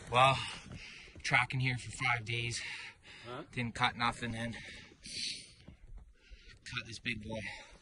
Well, tracking here for 5 days. Didn't cut nothing in. Cut this big boy.